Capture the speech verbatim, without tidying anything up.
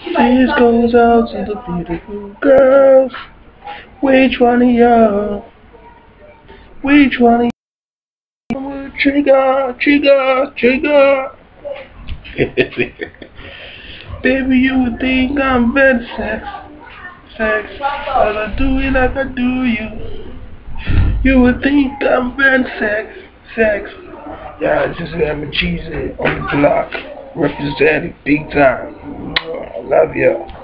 This goes out to the beautiful girls. Which one of y'all? Which one of y'all? Trigger, trigger, trigger. Baby, you would think I'm very sex, sex. But I do it like I do you. You would think I'm very sex, sex. Yeah, just have me cheesy on the block, representing big time. I love ya.